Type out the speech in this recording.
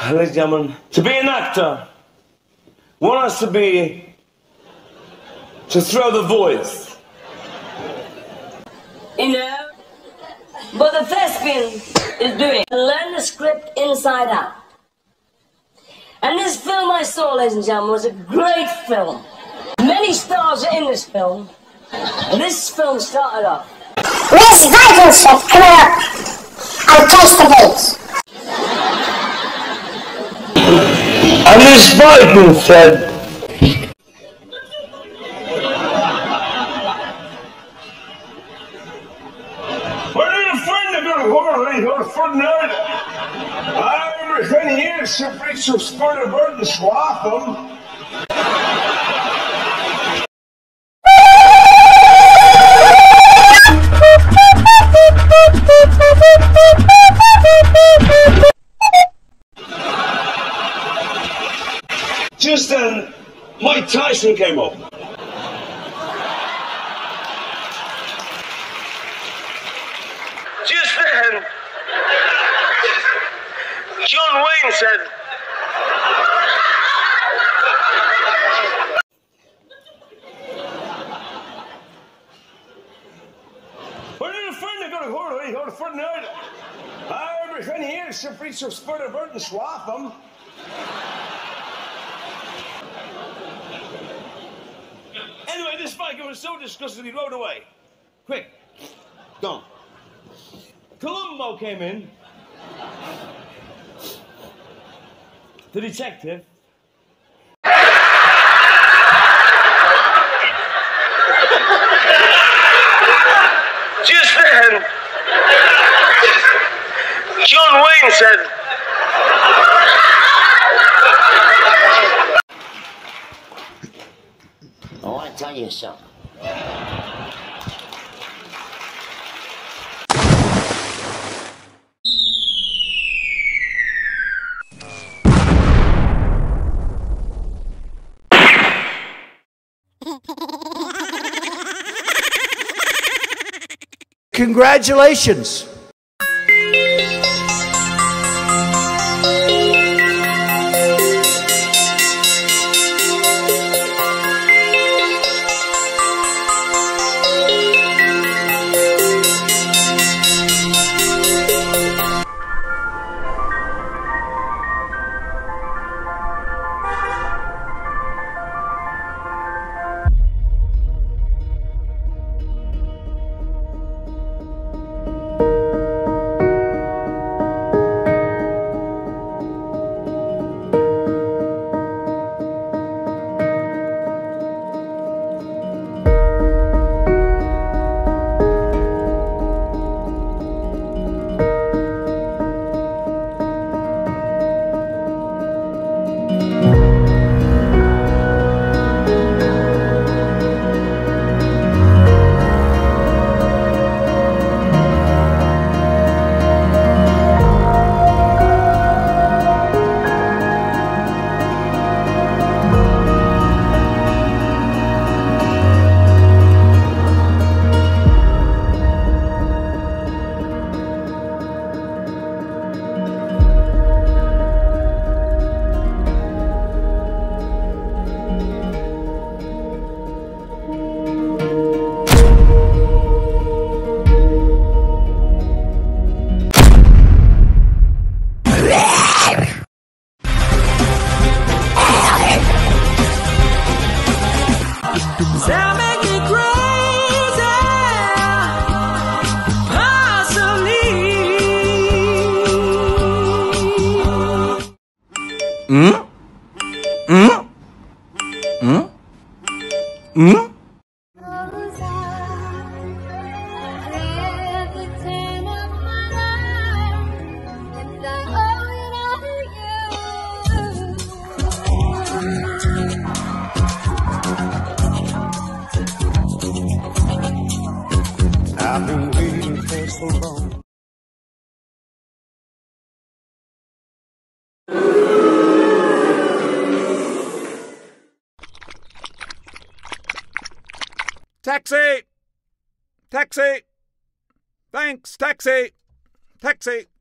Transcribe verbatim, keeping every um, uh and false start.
Ladies and gentlemen, to be an actor, one has to be, to throw the voice. You know, but the thespian is doing, learn the script inside out. And this film I saw, ladies and gentlemen, was a great film. Many stars are in this film. And this film started off. Miss Viking ship coming up on place the gates. And this Viking said, "Where are the friend of your woman, your friend night? I remember twenty years to preach some spurt of bird and swap them." Just then, Mike Tyson came up. Just then, John Wayne said, "Where did a friend got a hold of? He got a friend night. I remember twenty years to preach some spurt of bird and swap them." Anyway, this Viking was so disgusted he rode away. Quick, gone. Columbo came in. The detective. Just then, John Wayne said, I want to tell you something. Congratulations. Hmm? Hmm? Hmm? Hmm? I've been waiting for so long. Taxi! Taxi! Thanks, taxi! Taxi!